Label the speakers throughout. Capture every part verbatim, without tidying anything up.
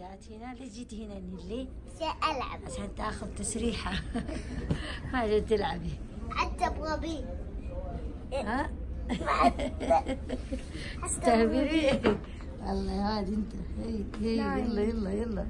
Speaker 1: جات هنا. ليش جيت هنا نيلي؟
Speaker 2: عشان ألعب.
Speaker 1: عشان تاخذ تسريحة. ما جيت تلعبي.
Speaker 2: حتى أبغى بيه.
Speaker 1: ها؟ استهبلي. والله هذه انت. هي هي يلا يلا يلا.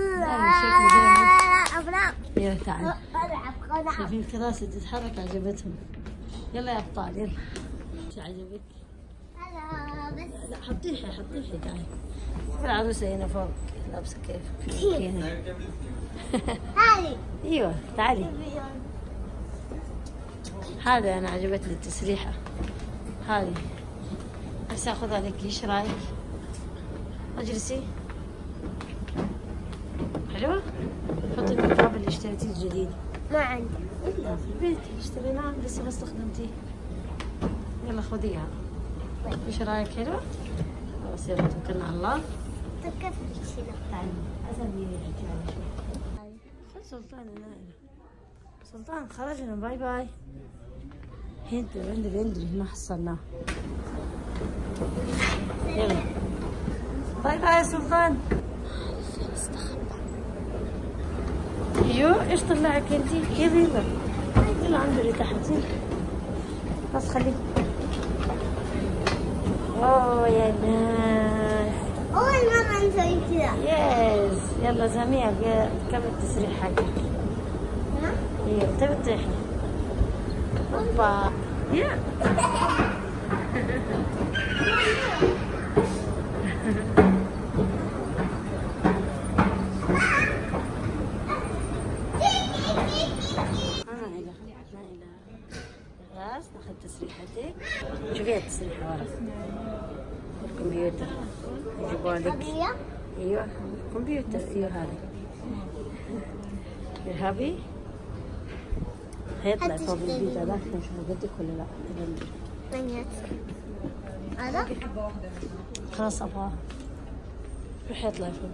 Speaker 2: أبغى.
Speaker 1: يلا تعال.
Speaker 2: ألعب خلاص.
Speaker 1: شايفين كراسي تتحرك عجبتهم. يلا يا ابطال يلا. ايش عجبك؟
Speaker 2: هلا بس.
Speaker 1: لا حطيحي حطيحي تعالي. العروسة هنا فوق لابسة كيف هنا.
Speaker 2: هذه.
Speaker 1: ايوه تعالي. هذا انا عجبتني التسريحة هذه. بس اخذها لك ايش رايك؟ اجلسي. حلوة؟ حطي المكعب اللي اشتريتيه الجديد.
Speaker 2: ما عندي.
Speaker 1: لا في البيت اشتريناه لسه ما استخدمتيه. يلا خذيها. ايش رايك حلوة؟ خلاص يلا توكلنا على الله.
Speaker 2: طيب كيف بتشيلها؟
Speaker 1: تعالي اسوي الحكاية شوي. خذ سلطان نائلة. سلطان خرجنا باي باي. هندري هندري هندري ما حصلناه. يلا باي باي يا سلطان. ايوه ايش طلعك انتي؟ يلا يلا يلا عنده اللي تحت يلا. بس خليه. اوه يا ناس.
Speaker 2: أول مرة نسوي كذا.
Speaker 1: يس يلا زميع كمل التسريح حقك. ايوه تبي تطيحي. اوبا يا خلاص ناخذ تسريحتك. شوفي التسريحة ورا الكمبيوتر يجيبوها لك. ايوه كمبيوتر ايوه هذا. ارهابي هيطلع فوق البيت هذاك نشوفه قدك ولا لا.
Speaker 2: من هذا؟
Speaker 1: خلاص ابغاه. روح يطلع فوق.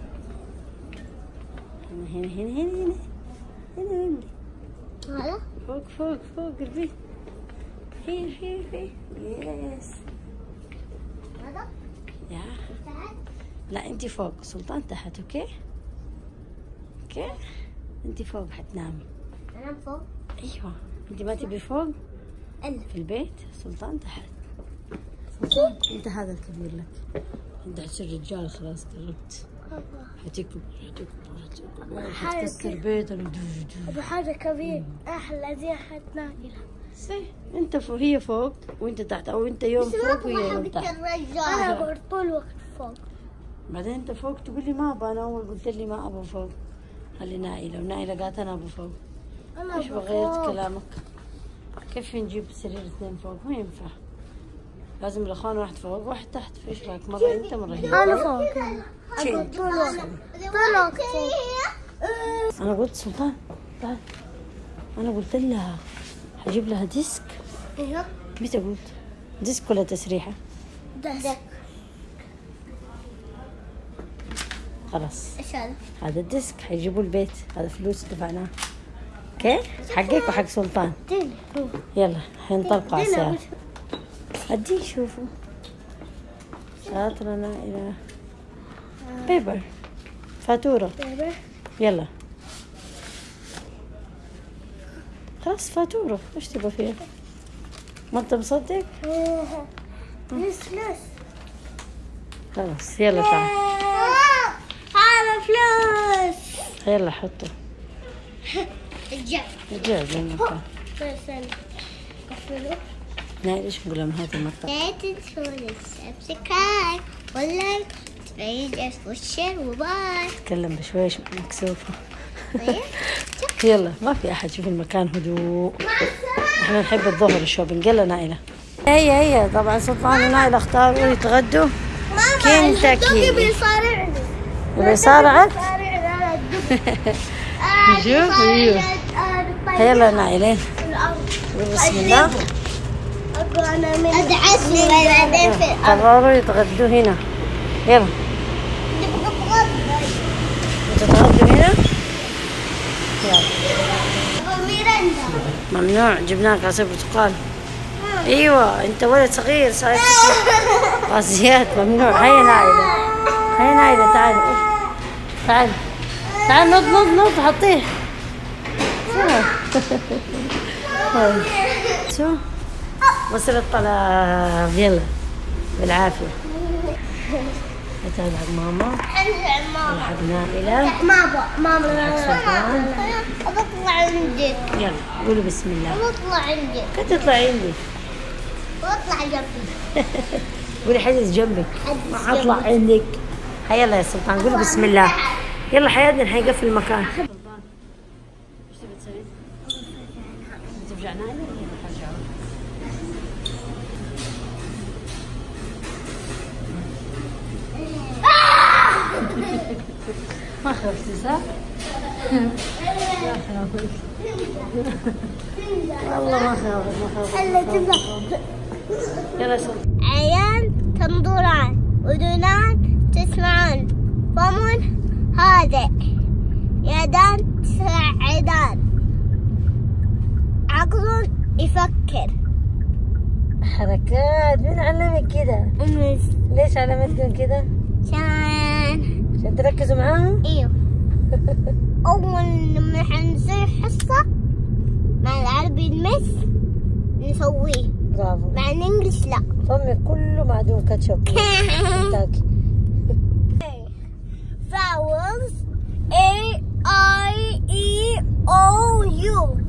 Speaker 1: هنا هنا هنا هنا هنا هنا هنا
Speaker 2: هذا؟
Speaker 1: فوق فوق فوق البيت. هي هي هي يس.
Speaker 2: هذا؟
Speaker 1: يا
Speaker 2: تحت؟
Speaker 1: لا انت فوق سلطان تحت. اوكي اوكي انت فوق حتنامي.
Speaker 2: أنا فوق.
Speaker 1: ايوه انت ما تبي فوق
Speaker 2: أنا
Speaker 1: في البيت. سلطان تحت. سلطان انت هذا الكبير لك. انت حتصير رجال خلاص قربت. حتكبر حتكبر حتكبر حتكسر بيتنا.
Speaker 2: أبو حاجة كبير أحلى زي حد ناقلة.
Speaker 1: سي انت فوق هي فوق وانت تحت او انت يوم فوق وهي يوم تحت.
Speaker 2: أنا أقعد طول الوقت فوق.
Speaker 1: بعدين انت فوق تقول لي ما ابغى. انا اول قلت لي ما ابغى فوق. خلي نائلة ونائلة قالت انا ابغى فوق.
Speaker 2: أنا
Speaker 1: ايش بغيت كلامك؟ كيف نجيب سرير اثنين فوق؟ ما ينفع. لازم الاخوان واحد فوق واحد تحت. ايش رايك؟ مرة انت مرة هي.
Speaker 2: أنا فوق. أقعد طول الوقت. طول الوقت فوق.
Speaker 1: انا قلت سلطان تعال. انا قلت لها حجيب لها ديسك.
Speaker 2: ايوه.
Speaker 1: متى قلت؟ ديسك ولا تسريحة؟
Speaker 2: ديسك.
Speaker 1: خلاص
Speaker 2: ايش هذا؟
Speaker 1: هذا الديسك حيجيبوا البيت. هذا فلوس دفعناه. اوكي حقك وحق سلطان.
Speaker 2: ديني.
Speaker 1: يلا حينطلقوا على السيارة. اديه شوفوا. شاطرة نائلة. بيبر فاتورة.
Speaker 2: بيبر.
Speaker 1: يلا خلاص فاتورة. ايش تبغى فيها؟ ما انت مصدق؟
Speaker 2: فلوس فلوس.
Speaker 1: خلاص يلا تعال.
Speaker 2: هذا فلوس.
Speaker 1: يلا حطه.
Speaker 2: الجاي.
Speaker 1: رجع زي ما كان.
Speaker 2: بس أنا أقفله.
Speaker 1: نائلة ايش نقول لهم هذا المقطع؟
Speaker 2: لا تنسون السبسكرايب واللايك تفعيل والشير وباي.
Speaker 1: تكلم بشويش مكسوفة. يلا ما في أحد. شوف المكان هدوء. احنا نحب الظهر الشوبينج. يلا نائلة. هي هي طبعا سلطان ونائلة اختاروا يتغدوا كنتاكي.
Speaker 2: بيصارعني.
Speaker 1: بيصارعك؟ شوف ايوه. يلا نائلة بسم الله.
Speaker 2: ادعسني بعدين في الارض.
Speaker 1: قرروا يتغدوا هنا. يلا تتغدوا هنا. يلا ممنوع. جبناك عصير برتقال. ايوه انت ولد صغير صاير قاسيات. ممنوع. هيا نائلة هيا نائلة تعالي. تعال تعال نط نط نط حطيه. شو وصلت طلب. يلا بالعافية. تعال حق ماما. حق نائلة.
Speaker 2: ماما ماما
Speaker 1: سلطان.
Speaker 2: بطلع عندك.
Speaker 1: يلا قولوا بسم الله.
Speaker 2: بطلع عندك.
Speaker 1: كنت تطلع عندي.
Speaker 2: بطلع جنبي.
Speaker 1: قولي حجز جنبك. ما حطلع عندك. هيا يلا يا سلطان قولوا بسم الله. يلا حياتنا حيقفل المكان. سلطان ايش تبي تسوي؟ ترجع نايلة ولا حرجع؟ ما خفتي صح؟ والله ما خافت ما خافت. يلا سلطان.
Speaker 2: عيان تنظران، أذنان تسمعان، فم هادئ، يدان تساعدان، عقل يفكر.
Speaker 1: حركات مين علمك كده؟
Speaker 2: أمس.
Speaker 1: ليش علمتكم كده؟
Speaker 2: عشان
Speaker 1: عشان تركزوا معاهم؟
Speaker 2: ايوه. أول لما حنسوي حصة مع العربي المس نسويه،
Speaker 1: برافو.
Speaker 2: مع الإنجليش لا.
Speaker 1: فمي كله معدوم كاتشب. كنتاكي.
Speaker 2: Vowels A I E O U.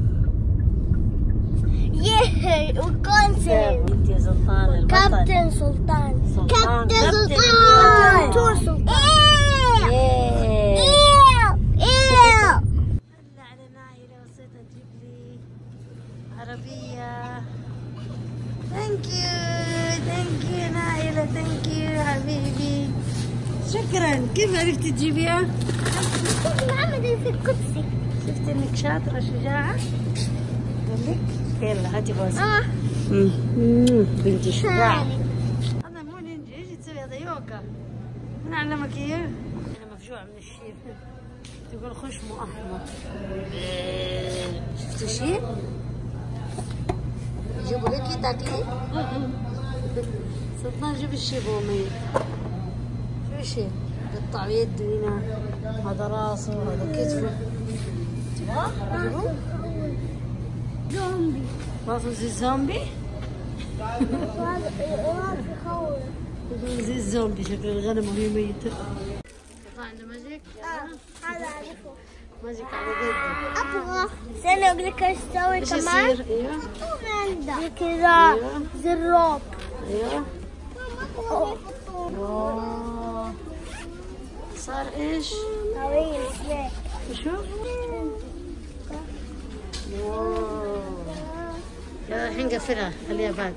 Speaker 2: Yeah, وكونسونانت.
Speaker 1: انت يا سلطان البطل.
Speaker 2: كابتن سلطان.
Speaker 1: سلطان.
Speaker 2: كابتن
Speaker 1: كابتن
Speaker 2: سلطان.
Speaker 1: سلطان.
Speaker 2: سلطان.
Speaker 1: ياه.
Speaker 2: إيو إيو.
Speaker 1: هلا على نائلة وصيتها تجيب لي عربية. ثانك يو ثانك يو نائلة ثانك يو حبيبي. شكرا. كيف عرفتي تجيبيها؟
Speaker 2: شوفي محمد في القدسي.
Speaker 1: شفتي انك شاطرة شجاعة؟ اقول لك يلا هاتي بوسة.
Speaker 2: اه
Speaker 1: بنتي شجاعة. هذا مو نينجا. ايش تسوي هذا يوكا؟ من علمك اياه؟ انا مفجوعة من الشيء. تقول خشمه احمر. شفتي شيء؟ يجيبوا لك تاكلي؟ سلطان جيب الشيء بومي. شو الشيء؟ قطع يده هنا. هذا راسه هذا كتفه. تبغاه؟ اجيبه؟
Speaker 2: زومبي.
Speaker 1: راسه زي الزومبي؟
Speaker 2: وهذا يخوف.
Speaker 1: زي الزومبي شكل الغنم وهي ميتة. عنده ماجيك؟
Speaker 2: هذا أعرفه.
Speaker 1: ماجيك على قده.
Speaker 2: أبغى استنى أقول لك إيش تسوي
Speaker 1: ايش
Speaker 2: كمان.
Speaker 1: يصير؟ ايوه.
Speaker 2: زي كذا زي الروب.
Speaker 1: ايوه. واو. صار ايش؟
Speaker 2: طويل شوي.
Speaker 1: شوف. واو. يلا الحين قفلها خليها بعد.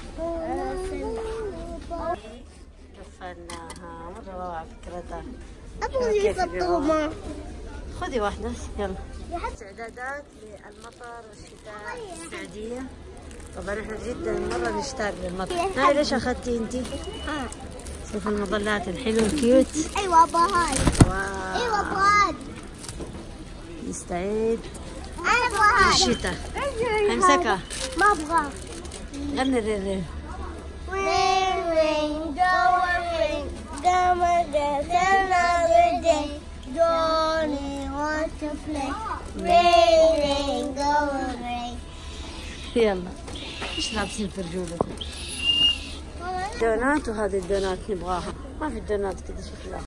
Speaker 1: قفلناها. مرة روعة فكرتها.
Speaker 2: أبغى زي فطومة.
Speaker 1: خذي واحدة يلا. استعدادات للمطر والشتاء في السعودية. طبعا احنا جدا مرة نشتاق للمطر. هاي ليش اخذتي انتي؟ شوف المظلات الحلوة الكيوت.
Speaker 2: أيوة أبغى هاي.
Speaker 1: واو.
Speaker 2: أيوة أبغى هاي.
Speaker 1: نستعد
Speaker 2: أنا أبغى هاي.
Speaker 1: للشتاء. امسكها.
Speaker 2: ما أبغى.
Speaker 1: غني الريري.
Speaker 2: Rain, rain, go rain, come again another day. Johnny wants to play. Rain, rain, go rain.
Speaker 1: يلا ايش لابسين في رجولكم؟ دونات. وهذه الدونات نبغاها. ما في الدونات كذا شكلها.